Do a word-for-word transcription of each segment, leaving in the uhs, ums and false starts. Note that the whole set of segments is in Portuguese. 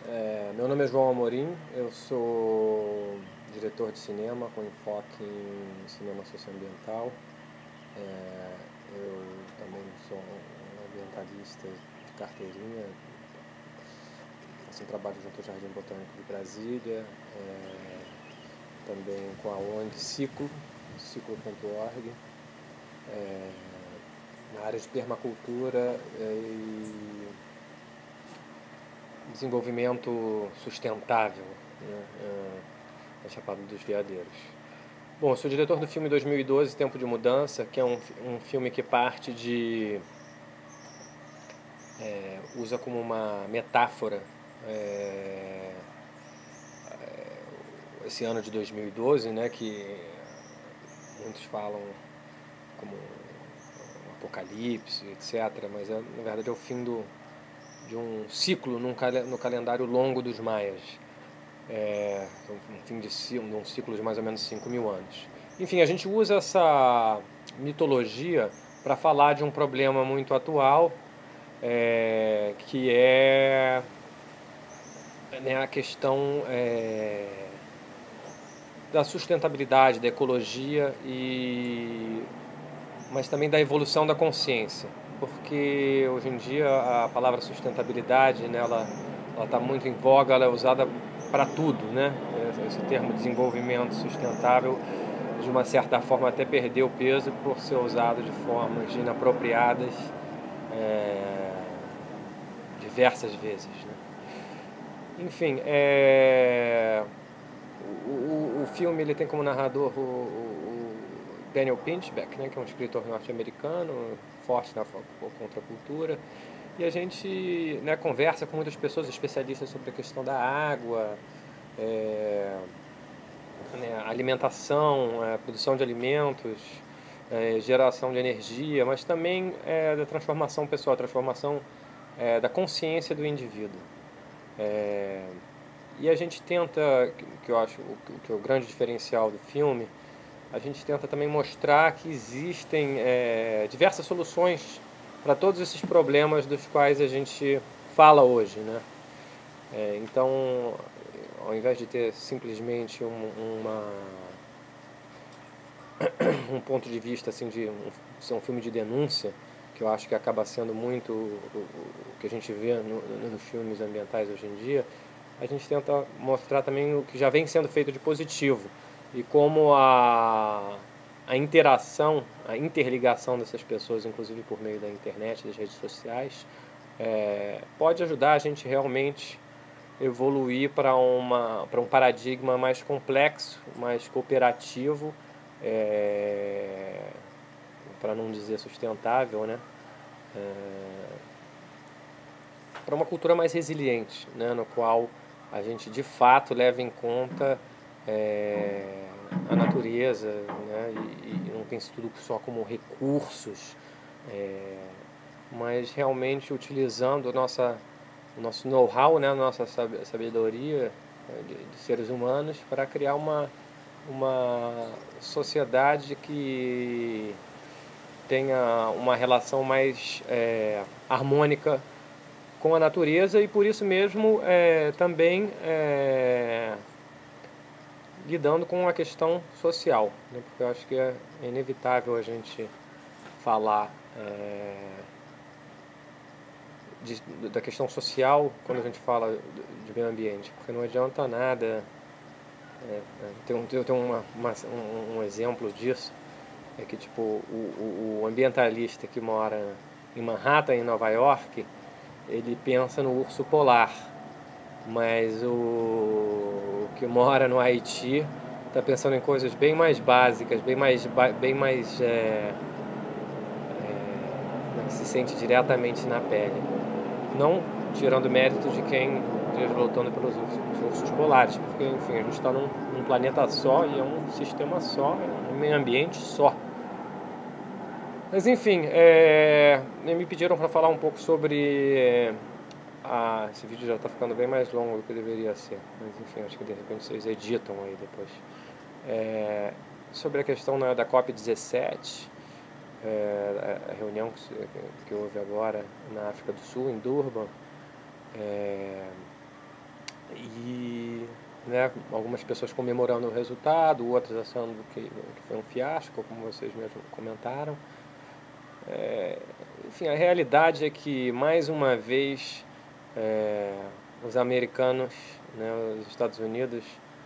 É, meu nome é João Amorim, eu sou diretor de cinema com enfoque em cinema socioambiental. É, eu também sou um ambientalista de carteirinha, faço um trabalho junto ao Jardim Botânico de Brasília, é, também com a O N G Ciclo, ciclo ponto org, é, na área de permacultura e desenvolvimento sustentável, né, é, Chapada dos Veadeiros. Bom, eu sou diretor do filme dois mil e doze, Tempo de Mudança, que é um, um filme que parte de... É, usa como uma metáfora é, esse ano de dois mil e doze, né, que muitos falam como um apocalipse, etcétera, mas é, na verdade é o fim do, de um ciclo num, no calendário longo dos maias. É, um fim de, de um ciclo de mais ou menos cinco mil anos. Enfim, a gente usa essa mitologia para falar de um problema muito atual, é, que é, né, a questão é, da sustentabilidade, da ecologia, e, mas também da evolução da consciência. Porque hoje em dia a palavra sustentabilidade, né, ela está muito em voga, ela é usada para tudo, né? Esse termo desenvolvimento sustentável, de uma certa forma, até perdeu peso por ser usado de formas inapropriadas é, diversas vezes, né? Enfim, é, o, o, o filme ele tem como narrador o, o Daniel Pinchbeck, né, que é um escritor norte-americano, forte na contracultura. E a gente, né, conversa com muitas pessoas especialistas sobre a questão da água, é, né, alimentação, é, produção de alimentos, é, geração de energia, mas também é, da transformação pessoal, transformação é, da consciência do indivíduo. É, e a gente tenta, que eu acho que é o grande diferencial do filme, a gente tenta também mostrar que existem é, diversas soluções para todos esses problemas dos quais a gente fala hoje, né? É, então, ao invés de ter simplesmente um, uma, um ponto de vista assim de um, ser um filme de denúncia, que eu acho que acaba sendo muito o, o, o que a gente vê no, nos filmes ambientais hoje em dia, a gente tenta mostrar também o que já vem sendo feito de positivo e como a, a interação, a interligação dessas pessoas, inclusive por meio da internet, das redes sociais, é, pode ajudar a gente realmente evoluir para uma para um paradigma mais complexo, mais cooperativo, é, para não dizer sustentável, né? É, para uma cultura mais resiliente, né? No qual a gente de fato leva em conta é, a natureza, né? E, e não pense tudo só como recursos, é, mas realmente utilizando a nossa o nosso know-how, né, a nossa sabedoria de, de seres humanos para criar uma, uma sociedade que tenha uma relação mais é, harmônica com a natureza e por isso mesmo é, também é, lidando com a questão social, né, porque eu acho que é inevitável a gente falar é, De, da questão social quando a gente fala de meio ambiente, porque não adianta nada. É, tem um, tem uma, uma, um, um exemplo disso, é que tipo o, o ambientalista que mora em Manhattan, em Nova York, ele pensa no urso polar, mas o, o que mora no Haiti está pensando em coisas bem mais básicas, bem mais, bem mais é, é, que se sente diretamente na pele. Não tirando mérito de quem esteja lutando pelos ursos polares, porque, enfim, a gente está num, num planeta só e é um sistema só, é um meio ambiente só. Mas, enfim, é, me pediram para falar um pouco sobre... É, a, esse vídeo já está ficando bem mais longo do que deveria ser, mas, enfim, acho que de repente vocês editam aí depois. É, sobre a questão, né, da COP dezessete, é, a reunião que, que houve agora na África do Sul, em Durban. É, né? Algumas pessoas comemorando o resultado, outras achando que, que foi um fiasco, como vocês mesmos comentaram. É, enfim, a realidade é que, mais uma vez, é, os americanos, né, os Estados Unidos,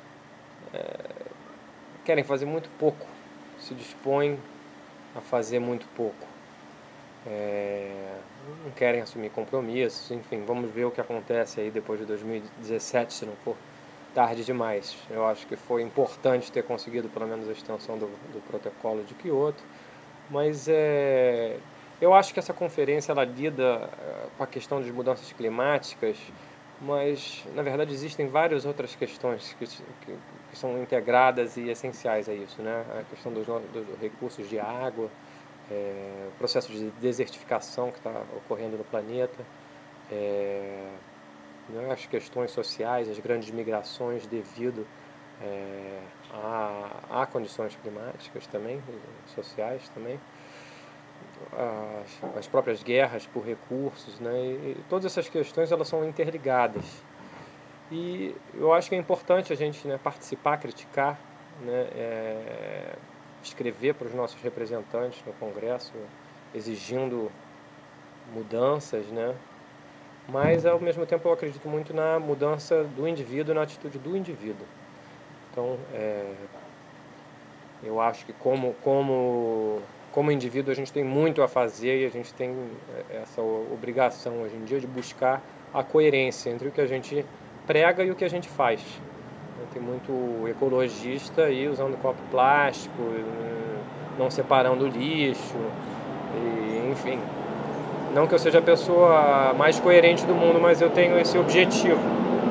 querem fazer muito pouco, se dispõem a fazer muito pouco. É, não querem assumir compromissos, enfim, vamos ver o que acontece aí depois de dois mil e dezessete, se não for tarde demais. Eu acho que foi importante ter conseguido pelo menos a extensão do, do protocolo de Kyoto, mas é, eu acho que essa conferência ela lida com a questão das mudanças climáticas, mas na verdade existem várias outras questões que, que, que são integradas e essenciais a isso, né? A questão dos, dos recursos de água, é, o processo de desertificação que está ocorrendo no planeta, é, né, as questões sociais, as grandes migrações devido é, a, a condições climáticas também, sociais também, as, as próprias guerras por recursos, né, e, e todas essas questões elas são interligadas. E eu acho que é importante a gente, né, participar, criticar, né, é, escrever para os nossos representantes no Congresso, exigindo mudanças, né? Mas ao mesmo tempo eu acredito muito na mudança do indivíduo, na atitude do indivíduo. Então, é, eu acho que como, como, como indivíduo a gente tem muito a fazer e a gente tem essa obrigação hoje em dia de buscar a coerência entre o que a gente prega e o que a gente faz. Tem muito ecologista aí usando copo plástico, não separando o lixo, e, enfim. Não que eu seja a pessoa mais coerente do mundo, mas eu tenho esse objetivo.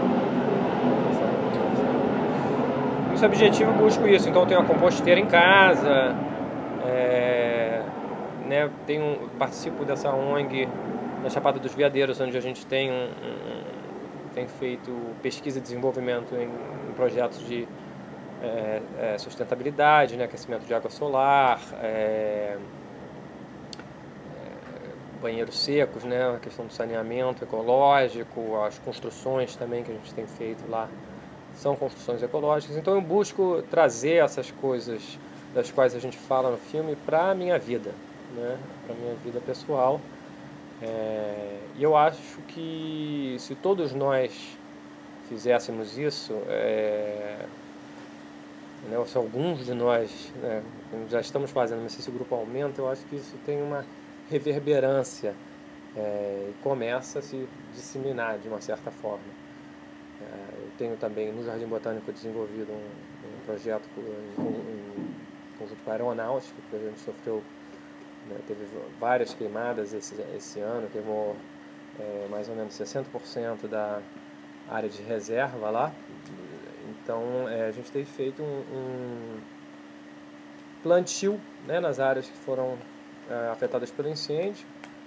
Esse objetivo eu busco isso, então eu tenho uma composteira em casa, é, né, tenho, participo dessa O N G na Chapada dos Veadeiros, onde a gente tem, um, um, tem feito pesquisa e desenvolvimento em, em projetos de é, é, sustentabilidade, né, aquecimento de água solar, é, banheiros secos, né, a questão do saneamento ecológico, as construções também que a gente tem feito lá são construções ecológicas. Então eu busco trazer essas coisas das quais a gente fala no filme para a minha vida, né, para a minha vida pessoal. É, e eu acho que se todos nós fizéssemos isso, é, né, ou se alguns de nós, né, já estamos fazendo, mas se esse grupo aumenta, eu acho que isso tem uma reverberância é, e começa a se disseminar de uma certa forma. É, eu tenho também no Jardim Botânico desenvolvido um, um projeto em, em conjunto com a aeronáutica, que a gente sofreu, né, teve várias queimadas esse, esse ano, queimou é, mais ou menos sessenta por cento da área de reserva lá. Então é, a gente tem feito um, um plantio, né, nas áreas que foram é, afetadas pelo incêndio,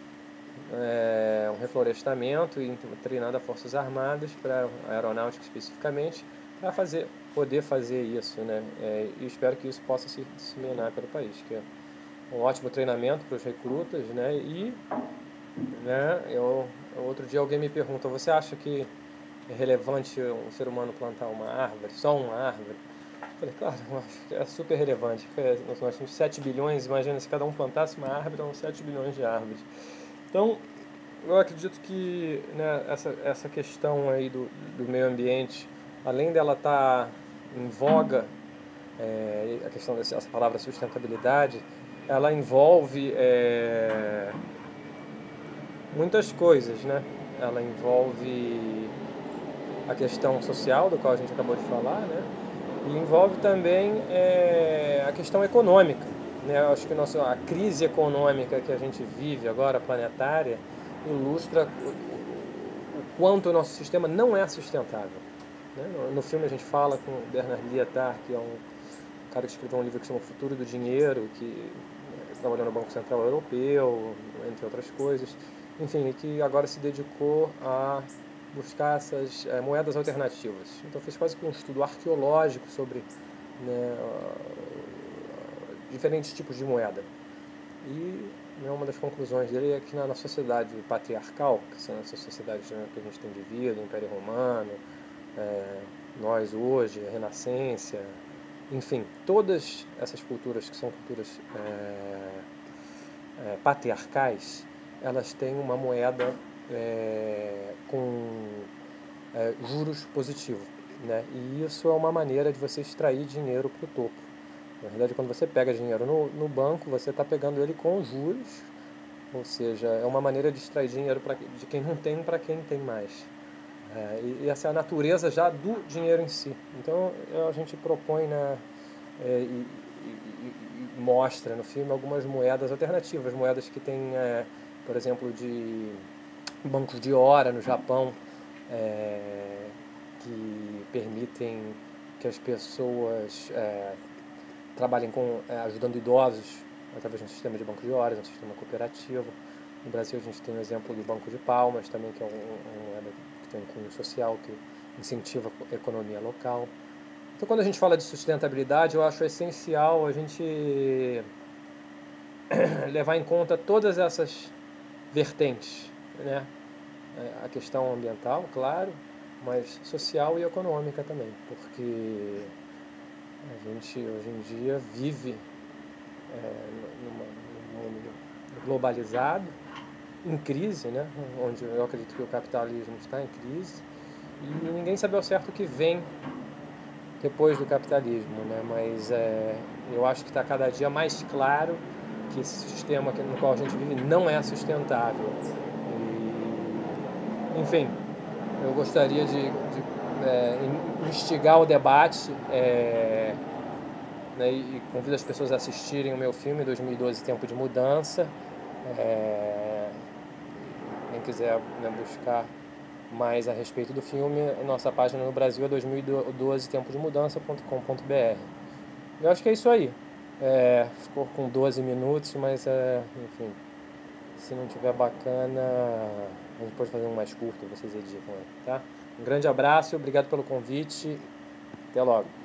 é, um reflorestamento e treinando as Forças Armadas, para a aeronáutica especificamente, para fazer, poder fazer isso, né? É, e espero que isso possa se disseminar pelo país, que é um ótimo treinamento para os recrutas, né? E, né, eu, outro dia alguém me pergunta, você acha que é relevante um ser humano plantar uma árvore, só uma árvore? Eu falei, claro, é super relevante, porque nós temos sete bilhões, imagina se cada um plantasse uma árvore, são sete bilhões de árvores. Então, eu acredito que, né, essa, essa questão aí do, do meio ambiente, além dela estar tá em voga, é, a questão dessa palavra sustentabilidade, ela envolve é, muitas coisas, né? Ela envolve a questão social, do qual a gente acabou de falar, né? E envolve também é, a questão econômica, né? Eu acho que nossa, a crise econômica que a gente vive agora, planetária, ilustra o, o quanto o nosso sistema não é sustentável. Né? No, no filme a gente fala com o Bernard Lietaer, que é um cara que escreveu um livro que se chama O Futuro do Dinheiro, que trabalhou no Banco Central Europeu, entre outras coisas, enfim, que agora se dedicou a buscar essas é, moedas alternativas. Então fez quase que um estudo arqueológico sobre, né, diferentes tipos de moeda. E, né, uma das conclusões dele é que na, na sociedade patriarcal, que são essas sociedades, né, que a gente tem vivido, Império Romano, é, nós hoje, a Renascença, enfim, todas essas culturas que são culturas é, é, patriarcais, elas têm uma moeda é, com é, juros positivos, né? E isso é uma maneira de você extrair dinheiro para o topo. Na verdade, quando você pega dinheiro no, no banco, você está pegando ele com juros, ou seja, é uma maneira de extrair dinheiro pra, de quem não tem para quem tem mais. É, e, e essa é a natureza já do dinheiro em si. Então, a gente propõe, né, é, e, e, e mostra no filme algumas moedas alternativas, moedas que têm, é, por exemplo, de bancos de hora no Japão, é, que permitem que as pessoas é, trabalhem com, é, ajudando idosos através de um sistema de banco de horas, um sistema cooperativo. No Brasil a gente tem o exemplo do Banco de Palmas também, que é uma moeda que tem um cunho social, que incentiva a economia local. Então, quando a gente fala de sustentabilidade, eu acho essencial a gente levar em conta todas essas vertentes, né? A questão ambiental, claro, mas social e econômica também, porque a gente hoje em dia vive é, numa, num mundo globalizado, em crise, né? Onde eu acredito que o capitalismo está em crise e ninguém sabe ao certo o que vem depois do capitalismo, né? Mas é, eu acho que está cada dia mais claro que esse sistema no qual a gente vive não é sustentável. E, enfim, eu gostaria de, de é, instigar o debate é, né, e convido as pessoas a assistirem o meu filme dois mil e doze Tempo de Mudança. É, quem quiser, né, buscar mais a respeito do filme, a nossa página no Brasil é dois mil e doze tempo de mudança ponto com ponto b r. Eu acho que é isso aí. É, ficou com doze minutos, mas é, enfim, se não tiver bacana, a gente pode fazer um mais curto, vocês editam aí, tá? Um grande abraço, obrigado pelo convite, até logo.